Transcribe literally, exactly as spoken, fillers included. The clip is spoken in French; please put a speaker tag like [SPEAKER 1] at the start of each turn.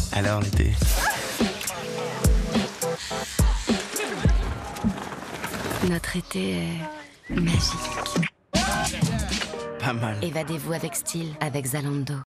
[SPEAKER 1] Alors l'été.
[SPEAKER 2] Notre été est magique.
[SPEAKER 1] Pas mal.
[SPEAKER 2] Évadez-vous avec style avec Zalando.